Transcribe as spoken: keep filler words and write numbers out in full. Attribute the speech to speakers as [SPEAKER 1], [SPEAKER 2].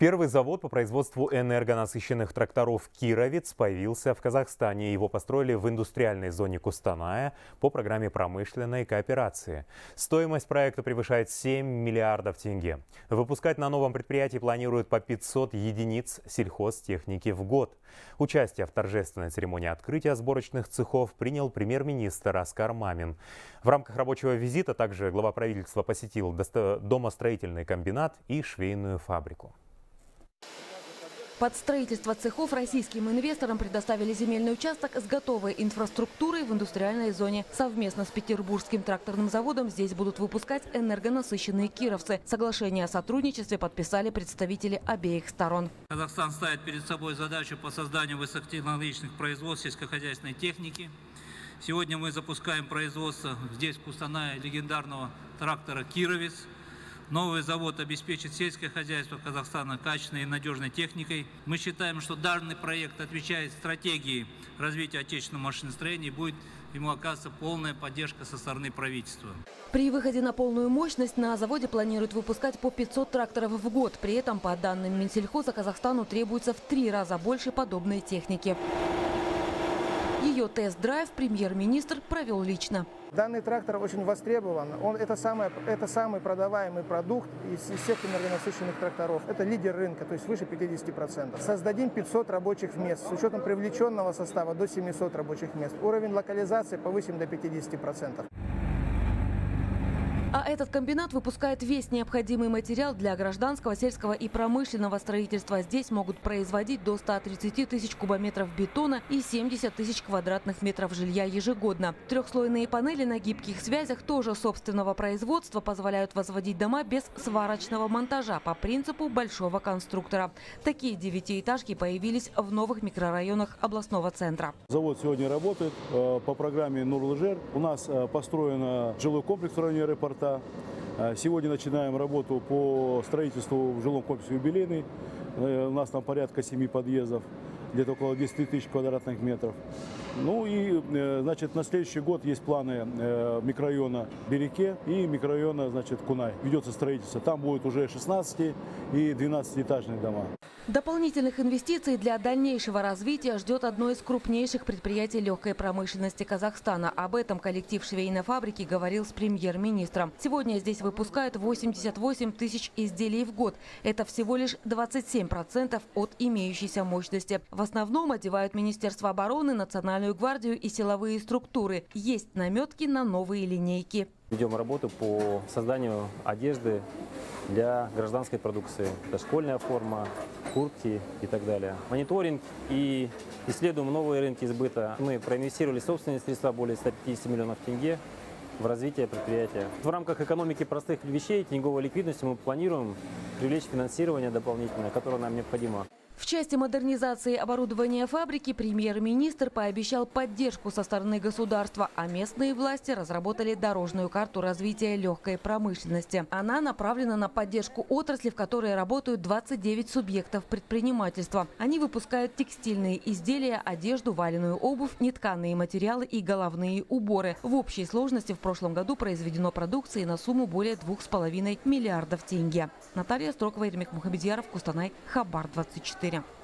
[SPEAKER 1] Первый завод по производству энергонасыщенных тракторов «Кировец» появился в Казахстане. Его построили в индустриальной зоне Кустаная по программе промышленной кооперации. Стоимость проекта превышает семь миллиардов тенге. Выпускать на новом предприятии планируют по пятьсот единиц сельхозтехники в год. Участие в торжественной церемонии открытия сборочных цехов принял премьер-министр Аскар Мамин. В рамках рабочего визита также глава правительства посетил домостроительный комбинат и швейную фабрику.
[SPEAKER 2] Под строительство цехов российским инвесторам предоставили земельный участок с готовой инфраструктурой в индустриальной зоне. Совместно с Петербургским тракторным заводом здесь будут выпускать энергонасыщенные кировцы. Соглашение о сотрудничестве подписали представители обеих сторон.
[SPEAKER 3] Казахстан ставит перед собой задачу по созданию высокотехнологичных производств сельскохозяйственной техники. Сегодня мы запускаем производство здесь, в Кустанае, легендарного трактора «Кировец». Новый завод обеспечит сельское хозяйство Казахстана качественной и надежной техникой. Мы считаем, что данный проект отвечает стратегии развития отечественного машиностроения и будет ему оказываться полная поддержка со стороны правительства.
[SPEAKER 2] При выходе на полную мощность на заводе планируют выпускать по пятьсот тракторов в год. При этом, по данным Минсельхоза, Казахстану требуется в три раза больше подобной техники. Ее тест-драйв премьер-министр провел лично.
[SPEAKER 4] Данный трактор очень востребован. Он, это, самое, это самый продаваемый продукт из, из всех энергонасыщенных тракторов. Это лидер рынка, то есть выше пятидесяти процентов. Создадим пятьсот рабочих мест. С учетом привлеченного состава до семисот рабочих мест. Уровень локализации повысим до пятидесяти процентов.
[SPEAKER 2] А этот комбинат выпускает весь необходимый материал для гражданского, сельского и промышленного строительства. Здесь могут производить до ста тридцати тысяч кубометров бетона и семидесяти тысяч квадратных метров жилья ежегодно. Трехслойные панели на гибких связях тоже собственного производства позволяют возводить дома без сварочного монтажа по принципу большого конструктора. Такие девятиэтажки появились в новых микрорайонах областного центра.
[SPEAKER 5] Завод сегодня работает по программе «Нурлы-Жер». У нас построен жилой комплекс в районе аэропорта. Сегодня начинаем работу по строительству в жилом комплексе «Юбилейный». У нас там порядка семи подъездов, где-то около десяти тысяч квадратных метров. Ну и, значит, на следующий год есть планы микрорайона Береке и микрорайона, значит, Кунай. Ведется строительство. Там будет уже шестнадцати- и двенадцатиэтажные дома.
[SPEAKER 2] Дополнительных инвестиций для дальнейшего развития ждет одно из крупнейших предприятий легкой промышленности Казахстана. Об этом коллектив швейной фабрики говорил с премьер-министром. Сегодня здесь выпускают восемьдесят восемь тысяч изделий в год. Это всего лишь двадцать семь процентов от имеющейся мощности. В основном одевают Министерство обороны, Национальную гвардию и силовые структуры. Есть наметки на новые линейки.
[SPEAKER 6] Ведем работу по созданию одежды для гражданской продукции. Это школьная форма, куртки и так далее. Мониторинг и исследуем новые рынки сбыта. Мы проинвестировали собственные средства более ста пятидесяти миллионов тенге в развитие предприятия. В рамках экономики простых вещей, тенговой ликвидности мы планируем привлечь финансирование дополнительное, которое нам необходимо.
[SPEAKER 2] В части модернизации оборудования фабрики премьер-министр пообещал поддержку со стороны государства, а местные власти разработали дорожную карту развития легкой промышленности. Она направлена на поддержку отрасли, в которой работают двадцать девять субъектов предпринимательства. Они выпускают текстильные изделия, одежду, валеную обувь, нетканые материалы и головные уборы. В общей сложности в прошлом году произведено продукции на сумму более двух с половиной миллиардов тенге. Наталья Строкова, Ермек Мухамедьяров, Кустанай, Хабар двадцать четыре.